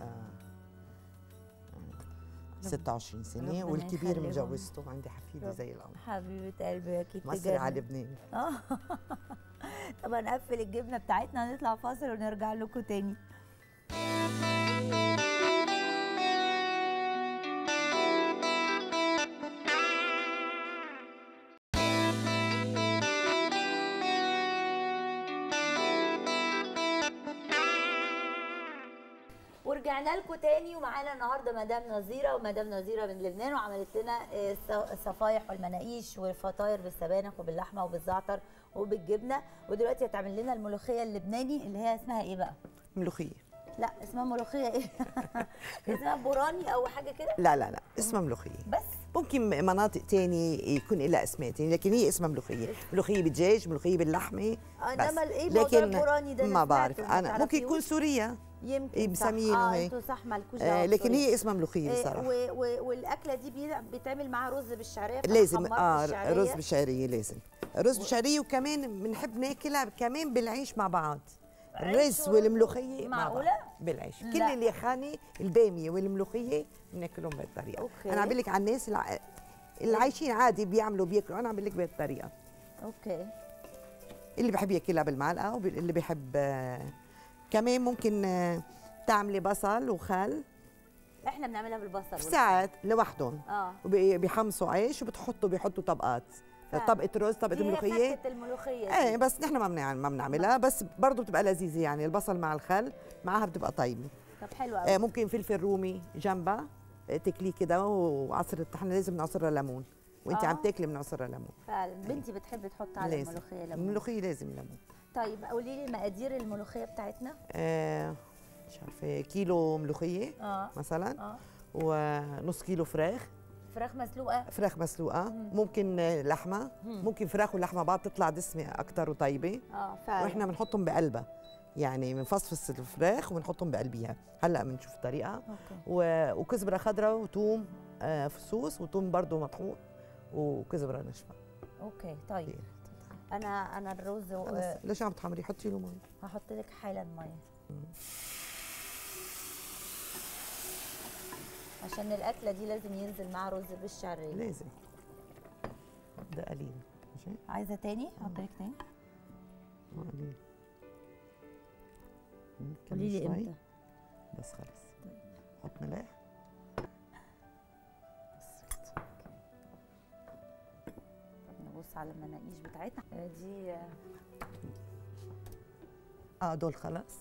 [SPEAKER 2] 26 سنه، والكبير مجوزته وعندي حفيدي زي القمر.
[SPEAKER 1] حبيبه قلبي اكيد
[SPEAKER 2] مصر على لبنان.
[SPEAKER 1] طب هنقفل الجبنه بتاعتنا ونطلع فاصل ونرجع لكم تاني. ورجعنا لكم تاني ومعانا النهارده مدام نظيره، ومدام نظيره من لبنان، وعملت لنا الصفايح والمناقيش والفطاير بالسبانخ وباللحمه وبالزعتر وبالجبنه، ودلوقتي هتعمل لنا الملوخيه اللبناني اللي هي اسمها ايه بقى؟
[SPEAKER 2] ملوخيه.
[SPEAKER 1] لا اسمها ملوخيه ايه؟ اسمها بوراني او حاجه كده؟
[SPEAKER 2] لا اسمها ملوخيه بس. ممكن مناطق تاني يكون لها اسماء تاني، لكن هي اسمها ملوخيه. ملوخيه بالدجاج، ملوخيه باللحمه.
[SPEAKER 1] انما ايه موضوع البوراني ده؟
[SPEAKER 2] ما بعرف انا، ممكن يكون سوريا
[SPEAKER 1] يمكن
[SPEAKER 2] مسمينه هيك.
[SPEAKER 1] انتوا صح مالكوش
[SPEAKER 2] لكن هي اسمها ملوخيه بصراحه.
[SPEAKER 1] والاكله دي بيتعمل معاها رز بالشعريه؟
[SPEAKER 2] لازم رز بالشعريه، لازم رز بالشعريه، وكمان بنحب ناكلها كمان بالعيش مع بعض. الرز والملوخيه مع بعض بالعيش. كل اللي خاني الباميه والملوخيه بناكلهم بهالطريقه. انا عم بقول لك على الناس اللي عايشين عادي بيعملوا بياكلوا، انا عم بقول لك بهالطريقه.
[SPEAKER 1] اوكي.
[SPEAKER 2] اللي بحب ياكلها بالمعلقه، واللي بحب كمان ممكن تعملي بصل وخل.
[SPEAKER 1] احنا بنعملها بالبصل
[SPEAKER 2] ساعات لوحدهم. بيحمصوا عيش وبيحطوا طبقات، طبقه رز، طبقه ملوخيه. ايه بس نحن ما بنعملها، بس برضه بتبقى لذيذه يعني. البصل مع الخل معاها بتبقى طيبه.
[SPEAKER 1] طب حلو قوي.
[SPEAKER 2] ممكن فلفل رومي جنبها تاكليه كده، وعصره الطحينه لازم نعصرها ليمون، وانت عم تاكلي بنعصرها ليمون.
[SPEAKER 1] فعلا بنتي بتحب تحط على الملوخيه ليمون.
[SPEAKER 2] الملوخيه لازم ليمون.
[SPEAKER 1] طيب قولي لي مقادير الملوخيه بتاعتنا.
[SPEAKER 2] مش عارفه، كيلو ملوخيه مثلا، ونص كيلو فراخ مسلوقه. ممكن لحمه، ممكن فراخ ولحمه بعض تطلع دسمه اكثر وطيبه.
[SPEAKER 1] فعلا.
[SPEAKER 2] واحنا بنحطهم بقلبها، يعني بنفصفص الفراخ وبنحطهم بقلبيها. هلا بنشوف الطريقه. وكزبره خضراء وثوم فصوص، وثوم برضه مطحون، وكزبره ناشفه.
[SPEAKER 1] اوكي. طيب انا الرز
[SPEAKER 2] ليش عم تحمري؟ حطي له مي.
[SPEAKER 1] هحط لك حالا مي عشان الاكله دي لازم ينزل معاها رز بالشعريه.
[SPEAKER 2] لازم. ده قليل. ماشي.
[SPEAKER 1] عايزه تاني؟ احط لك تاني؟
[SPEAKER 2] قليل.
[SPEAKER 1] قولي لي امتى؟
[SPEAKER 2] بس خلص. حط ملح.
[SPEAKER 1] طب نبص على المناقيش بتاعتنا دي.
[SPEAKER 2] دول خلاص.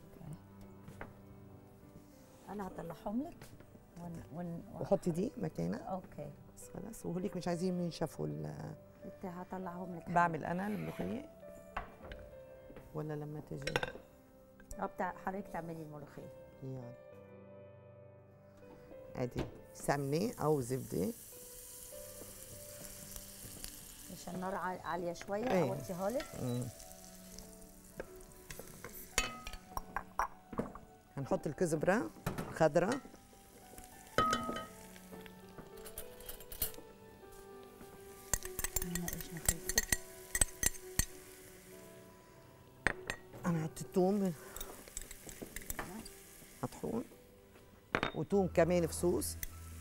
[SPEAKER 1] انا هطلعهم لك
[SPEAKER 2] وحطي دي مكانها.
[SPEAKER 1] اوكي.
[SPEAKER 2] بس خلاص. وهوليك مش عايزين ينشفوا
[SPEAKER 1] هطلعهم لك.
[SPEAKER 2] بعمل انا الملوخيه ولا لما تجي؟
[SPEAKER 1] حضرتك تعملي الملوخيه.
[SPEAKER 2] يعني ادي سمنه او زبده
[SPEAKER 1] عشان النار عاليه شويه. اوطيها لك.
[SPEAKER 2] هنحط الكزبره خضراء. انا حطيت الثوم مطحون، وثوم كمان فصوص،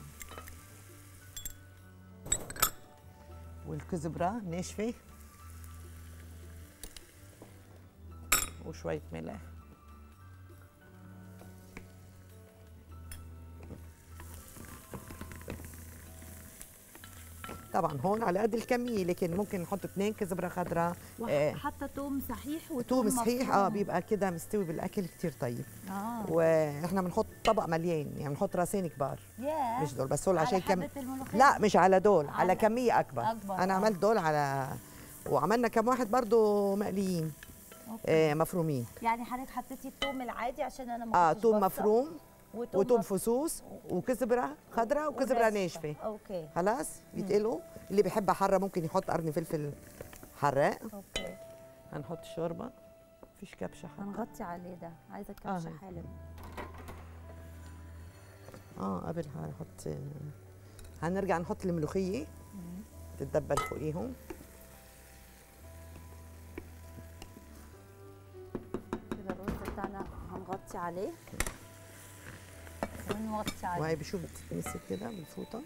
[SPEAKER 2] والكزبره ناشفه، وشويه ملح. طبعا هون على قد الكميه، لكن ممكن نحط 2 كزبره خضراء.
[SPEAKER 1] حتى توم صحيح
[SPEAKER 2] وتوم صحيح. بيبقى كده مستوي بالاكل كتير طيب. واحنا بنحط طبق مليان، يعني بنحط راسين كبار. مش دول بس، دول عشان لا مش على دول، على كميه اكبر. انا عملت دول وعملنا كم واحد برضو مقليين. مفرومين.
[SPEAKER 1] يعني حضرتك حطيتي الثوم العادي عشان انا ما كنتش
[SPEAKER 2] ثوم مفروم وثوم فصوص وكزبره خضراء وكزبره ناشفه.
[SPEAKER 1] اوكي
[SPEAKER 2] خلاص يتقلوا. اللي بيحبها حاره ممكن يحط قرن فلفل حراق.
[SPEAKER 1] اوكي.
[SPEAKER 2] هنحط شوربه. مفيش كبشه حتى.
[SPEAKER 1] هنغطي عليه ده. عايزه كبشه حالا.
[SPEAKER 2] قبل هنحط. هنرجع نحط الملوخيه تتدبل فوقيهم.
[SPEAKER 1] كده الرز بتاعنا هنغطي عليه ونوطي عليه.
[SPEAKER 2] وهي بشوف بتتمسك كده بالفوطه.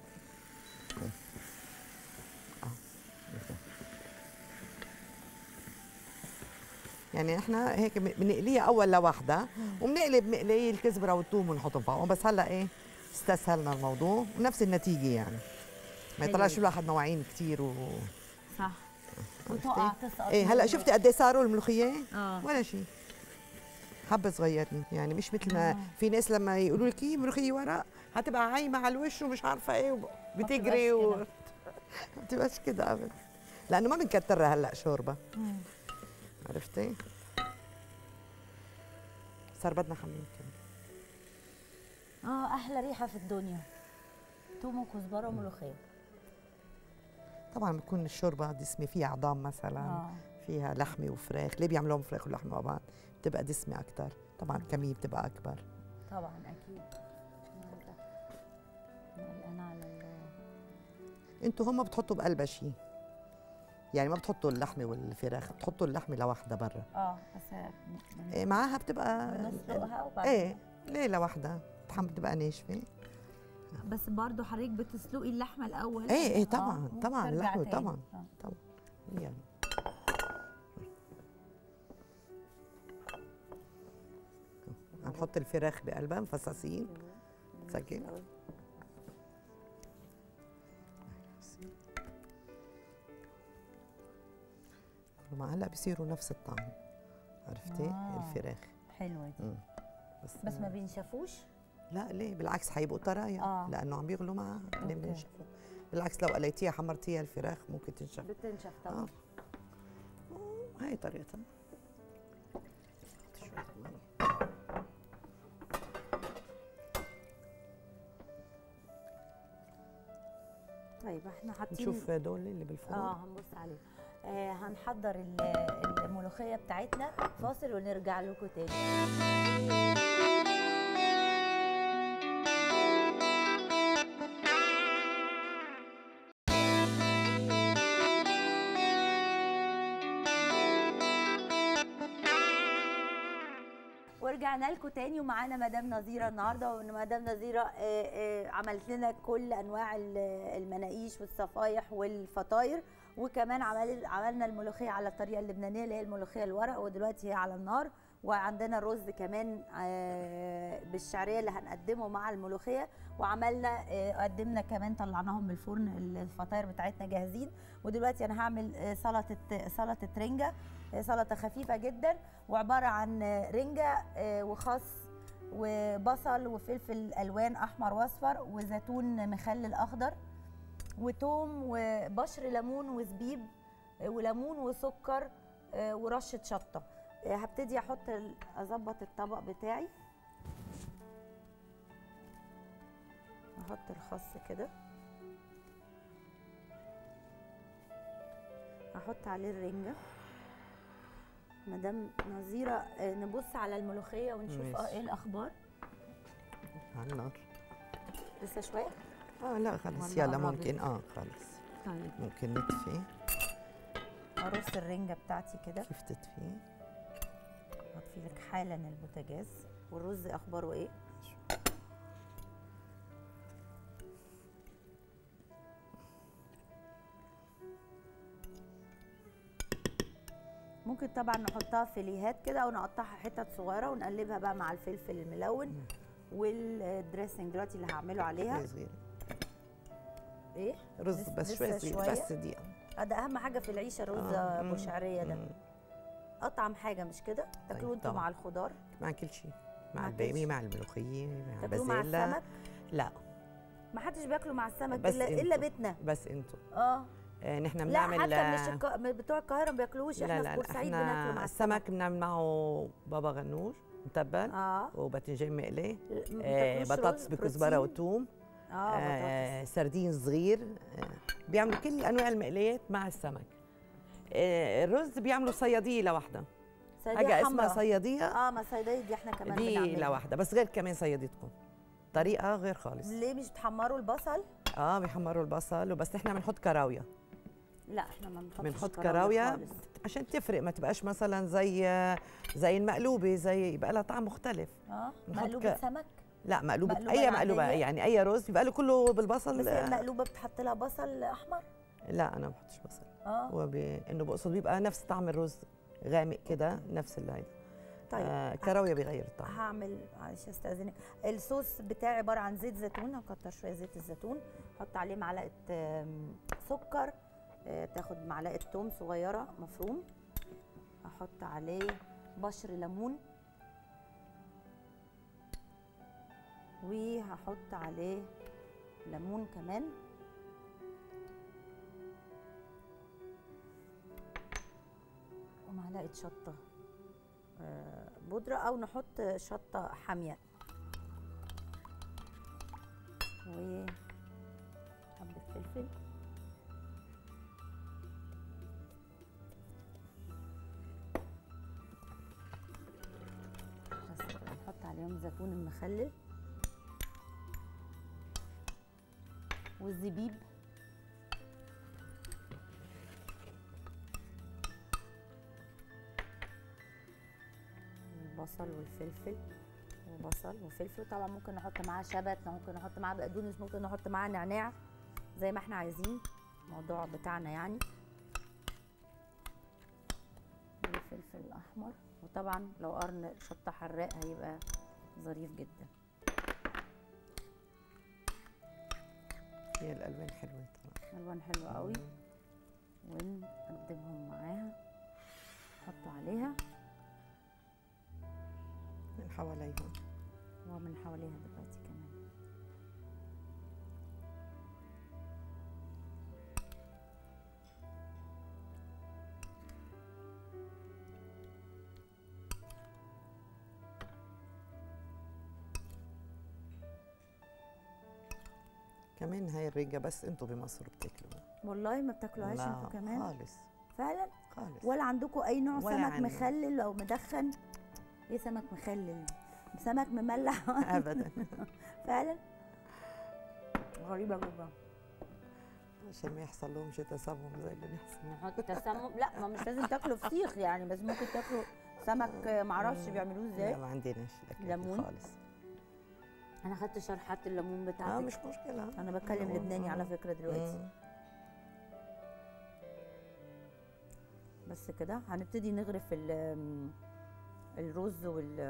[SPEAKER 2] يعني احنا هيك بنقليها اول لوحدها وبنقلب مقليه الكزبره والثوم ونحطهم فوقهم. بس هلا ايه استسهلنا الموضوع ونفس النتيجه يعني ما يطلعش الواحد مواعين كثير
[SPEAKER 1] صح وتقع تسقط.
[SPEAKER 2] ايه هلا شفتي قد ايه صاروا الملوخيه؟ ولا شيء. حبه صغيرين يعني مش مثل ما في ناس لما يقولوا لك ملوخيه ورق هتبقى عايمه على الوش ومش عارفه ايه بتجري ما بتبقاش كده ابدا لانه ما بنكترها هلا شوربه. عرفتي؟ صار بدنا حمام كمان.
[SPEAKER 1] احلى ريحه في الدنيا. ثوم وكزبره وملوخيه. طبعا
[SPEAKER 2] بتكون الشوربه دسمه فيها عظام مثلا. فيها لحمه وفراخ. ليه بيعملوهم فراخ ولحمه مع بعض؟ بتبقى دسمه اكثر. طبعا الكميه بتبقى اكبر.
[SPEAKER 1] طبعا اكيد. انا على
[SPEAKER 2] انتوا هم بتحطوا بقلبها شيء يعني ما بتحطوا اللحمه والفراخ بتحطوا اللحمه لوحدها برا.
[SPEAKER 1] بس
[SPEAKER 2] معاها بتبقى
[SPEAKER 1] بنسلقها وبعدين
[SPEAKER 2] ليله واحده بتبقى ناشفه.
[SPEAKER 1] بس برضه حضرتك بتسلقي اللحمه الاول.
[SPEAKER 2] طبعا طبعا اللحمه طبعا يلا. هنحط الفراخ بقلبها مفصصين. سكين. مع هلا بيصيروا نفس الطعم. عرفتي؟ الفراخ
[SPEAKER 1] حلوه دي. بس ما بينشفوش؟
[SPEAKER 2] لا ليه بالعكس حيبقوا طرايا. لانه عم بيغلوا معها بينشفوا. بالعكس لو قليتيها حمرتيها الفراخ ممكن تنشف.
[SPEAKER 1] بتنشف طبعا.
[SPEAKER 2] هاي طريقتها.
[SPEAKER 1] طيب احنا حاطين
[SPEAKER 2] نشوف دول اللي بالفرن.
[SPEAKER 1] هنبص عليهم. هنحضر الملوخيه بتاعتنا. فاصل ونرجع لكم تاني. ورجعنا لكم تاني ومعانا مدام نظيره النهارده. ومدام نظيره عملت لنا كل انواع المناقيش والصفايح والفطاير. وكمان عملنا الملوخيه على الطريقه اللبنانيه اللي هي الملوخيه الورق. ودلوقتي هي على النار. وعندنا الرز كمان بالشعريه اللي هنقدمه مع الملوخيه. وعملنا قدمنا كمان طلعناهم من الفرن. الفطاير بتاعتنا جاهزين. ودلوقتي انا هعمل سلطه رنجه. سلطه خفيفه جدا وعباره عن رنجه وخس وبصل وفلفل الوان احمر واصفر وزيتون مخلل اخضر وتوم وبشر ليمون وزبيب وليمون وسكر ورشه شطه. هبتدي اظبط الطبق بتاعي. احط الخس كده. احط عليه الرنجه. مدام نظيره نبص على الملوخيه ونشوف ايه الاخبار.
[SPEAKER 2] على النار
[SPEAKER 1] لسه شويه.
[SPEAKER 2] لا خلص يلا ممكن خلص.
[SPEAKER 1] طيب
[SPEAKER 2] ممكن نطفي.
[SPEAKER 1] ارص الرنجه بتاعتي كده.
[SPEAKER 2] كيف تطفي؟
[SPEAKER 1] هطفي لك حالا البوتاجاز. والرز اخباره ايه؟ ممكن طبعا نحطها فيليهات كده او نقطعها حتت صغيره ونقلبها بقى مع الفلفل الملون والدريسنج دلوقتي اللي هعمله عليها. ايه؟
[SPEAKER 2] رز بس شويه بس دقيقه.
[SPEAKER 1] ده اهم حاجه في العيشه الرز ابو شعريه ده. اطعم حاجه مش كده؟ تاكلوه انتوا مع الخضار؟
[SPEAKER 2] مع كل شيء. مع الباميه مع الملوخيه مع
[SPEAKER 1] البازيلا. مع السمك؟
[SPEAKER 2] لا
[SPEAKER 1] ما حدش بياكله مع السمك الا بيتنا.
[SPEAKER 2] بس انتوا نحن بنعمل
[SPEAKER 1] لا حتى مش بتوع القاهره ما بياكلوش، احنا في بورسعيد بناكله مع
[SPEAKER 2] السمك. بنعمل معه بابا غنوج متبل وباذنجان مقلي، بطاطس بكزبره وثوم، سردين صغير. بيعملوا كل انواع المقليات مع السمك. الرز بيعملوا صياديه لوحدها، حاجه اسمها صياديه.
[SPEAKER 1] ما صياديه دي احنا كمان
[SPEAKER 2] دي بنعملها لوحدها، بس غير كمان صياديتكم طريقه غير خالص.
[SPEAKER 1] ليه مش بتحمروا البصل؟
[SPEAKER 2] بيحمروا البصل وبس. احنا بنحط كراويه.
[SPEAKER 1] لا احنا ما
[SPEAKER 2] بنحط كراويه عشان تفرق، ما تبقاش مثلا زي المقلوبه، يبقى لها طعم مختلف.
[SPEAKER 1] مقلوبه سمك؟
[SPEAKER 2] لا مقلوبه اي مقلوبه يعني اي رز بيبقى له كله بالبصل.
[SPEAKER 1] بس المقلوبه بتحط لها بصل احمر؟
[SPEAKER 2] لا انا ما بحطش بصل. انه بقصد بيبقى نفس طعم الرز، غامق كده نفس اللي هيدا. طيب كراويه بيغير الطعم.
[SPEAKER 1] هعمل معلش استاذنك. الصوص بتاعي عباره عن زيت زيتون، هكتر شويه زيت الزيتون، احط عليه معلقه سكر، تاخد معلقه ثوم صغيره مفروم، هحط عليه بشر ليمون، وهحط عليه ليمون كمان، ومعلقه شطه بودره، او نحط شطه حاميه، وحبه فلفل، بس نحط عليهم زيتون المخلل والزبيب البصل والفلفل، وبصل وفلفل. طبعا ممكن نحط معاه شبت، ممكن نحط معاه بقدونس، ممكن نحط معاه نعناع، زي ما احنا عايزين، الموضوع بتاعنا يعني. والفلفل الاحمر، وطبعا لو قرن شطه حراق هيبقى ظريف جدا.
[SPEAKER 2] هي الالوان حلوه طبعا،
[SPEAKER 1] الوان حلوه قوي. ونقدمهم معاها، نحطوا عليها
[SPEAKER 2] من حواليها
[SPEAKER 1] ومن حواليها دلوقتي كمان.
[SPEAKER 2] كمان هاي الرنجة بس انتوا بمصر بتاكلوها؟
[SPEAKER 1] والله ما بتاكلوهاش انتوا كمان؟
[SPEAKER 2] خالص.
[SPEAKER 1] فعلا؟
[SPEAKER 2] خالص.
[SPEAKER 1] ولا عندكم اي نوع سمك مخلل او مدخن؟ ايه سمك مخلل؟ سمك مملح؟
[SPEAKER 2] ابدا.
[SPEAKER 1] فعلا؟ غريبة جدا.
[SPEAKER 2] عشان ما يحصل لهمش تسمم زي اللي بيحصل.
[SPEAKER 1] نحط تسمم؟ لا، ما مش لازم تاكلوا فسيخ يعني، بس ممكن تاكلوا سمك معرفش بيعملوه ازاي.
[SPEAKER 2] لا ما عندناش
[SPEAKER 1] ليمون
[SPEAKER 2] خالص.
[SPEAKER 1] انا خدت شرحات الليمون بتاعتك.
[SPEAKER 2] مش مشكلة.
[SPEAKER 1] انا بتكلم لبناني على فكرة دلوقتي. بس كده هنبتدي نغرف الرز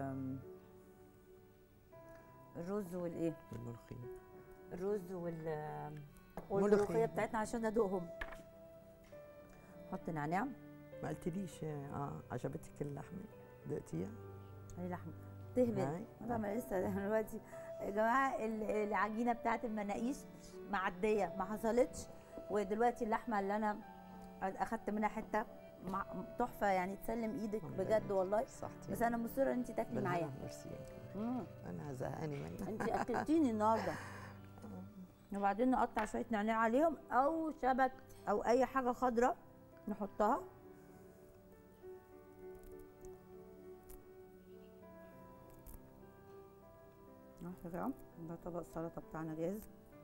[SPEAKER 1] الرز والايه؟
[SPEAKER 2] الملوخية.
[SPEAKER 1] الرز والملوخية بتاعتنا عشان ادوقهم. حط نعناع.
[SPEAKER 2] ما قلتليش عجبتك اللحمة؟ دقتيها؟
[SPEAKER 1] هي لحمة تهبل. طبعا لسه دلوقتي يا جماعة العجينة بتاعت المناقيش معدية، ما حصلتش، ودلوقتي اللحمة اللي انا اخدت منها حتة تحفة يعني، تسلم ايدك بجد والله.
[SPEAKER 2] صحتي.
[SPEAKER 1] بس انا مصرة ان انت تاكلي معايا.
[SPEAKER 2] ميرسي. انا زهقانة منها.
[SPEAKER 1] انت اكلتيني النهارده. وبعدين نقطع شوية نعناع عليهم، او شبت او اي حاجة خضراء نحطها. كده ده طبق السلطة بتاعنا جاهز.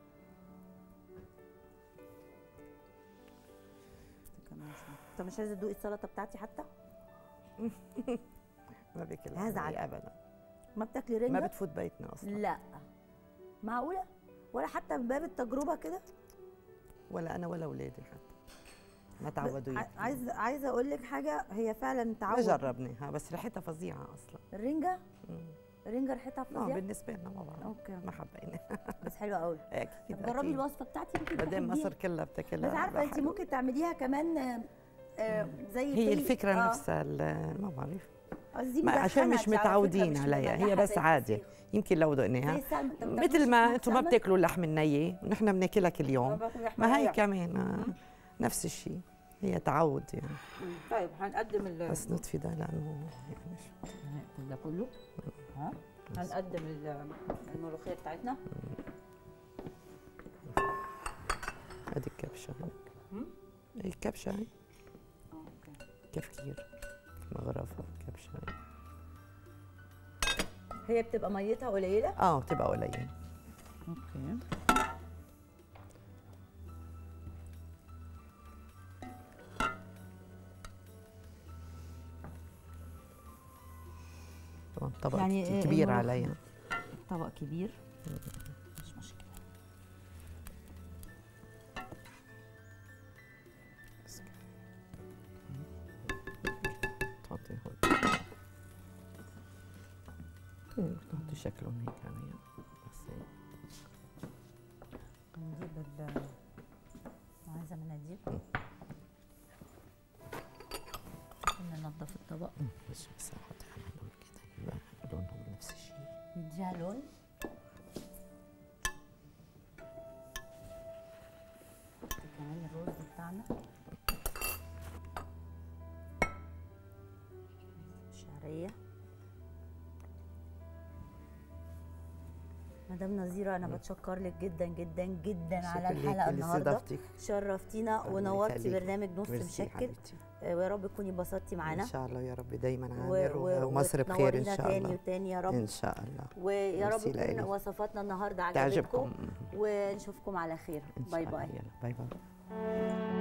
[SPEAKER 1] انت مش عايزه تدوقي السلطه بتاعتي حتى؟
[SPEAKER 2] ما باكلها.
[SPEAKER 1] هزعل
[SPEAKER 2] ابدا.
[SPEAKER 1] ما بتاكلي رنجه؟
[SPEAKER 2] ما بتفوت بيتنا اصلا.
[SPEAKER 1] لا معقوله؟ ولا حتى من باب التجربه كده؟
[SPEAKER 2] ولا انا ولا اولادي حتى ما تعودوا ياكلوا.
[SPEAKER 1] عايزه اقول لك حاجه، هي فعلا تعود.
[SPEAKER 2] ما جربناها، بس ريحتها فظيعه اصلا.
[SPEAKER 1] الرنجه؟ الرنجه ريحتها فظيعه؟
[SPEAKER 2] بالنسبه لنا ما بعرف.
[SPEAKER 1] اوكي.
[SPEAKER 2] ما حبيناها.
[SPEAKER 1] بس حلوه قوي.
[SPEAKER 2] اكيد.
[SPEAKER 1] جربي الوصفه بتاعتي، ممكن
[SPEAKER 2] بعدين مصر كلها بتاكلها.
[SPEAKER 1] بس عارفه انت ممكن تعمليها كمان زي
[SPEAKER 2] هي الفكره نفسها. ما بعرف عشان مش
[SPEAKER 1] على
[SPEAKER 2] متعودين عليها، هي بس عادي. يمكن لو دقناها مثل ما انتم ما بتاكلوا اللحم النيه ونحن بناكلها كل يوم، ما هي كمان نفس الشيء، هي تعود يعني.
[SPEAKER 1] طيب هنقدم
[SPEAKER 2] بس نطفي ده لانه
[SPEAKER 1] هنقفل ده كله. ها هنقدم الملوخيه بتاعتنا.
[SPEAKER 2] ادي الكبشه هيك. الكبشه هي.
[SPEAKER 1] اوكي.
[SPEAKER 2] كفكير مغرفه كبشه
[SPEAKER 1] هي بتبقى ميتها قليله؟
[SPEAKER 2] بتبقى قليله.
[SPEAKER 1] اوكي.
[SPEAKER 2] طبق يعني كبير عليها.
[SPEAKER 1] طبق كبير مش مشكله.
[SPEAKER 2] تحطي هون تحطي شكلهم هيك عليها بس هيك.
[SPEAKER 1] نجيب عايزه مناديل ننضف الطبق.
[SPEAKER 2] بس احط عليهم كده يبقى لونهم نفس الشيء،
[SPEAKER 1] يديها لون. كمان الرز بتاعنا شعريه. مدام نظيره انا بتشكر لك جدا جدا جدا على الحلقه النهارده، شرفتينا ونورتي برنامج نص مشكل، ويا رب تكوني انبسطتي معانا
[SPEAKER 2] ان شاء الله. يا رب دايما عامر ومصر بخير ان شاء الله.
[SPEAKER 1] تاني وتاني يا رب
[SPEAKER 2] ان شاء الله.
[SPEAKER 1] ويا رب تكون وصفاتنا النهارده عجبتكم ونشوفكم على خير. باي باي.
[SPEAKER 2] باي باي.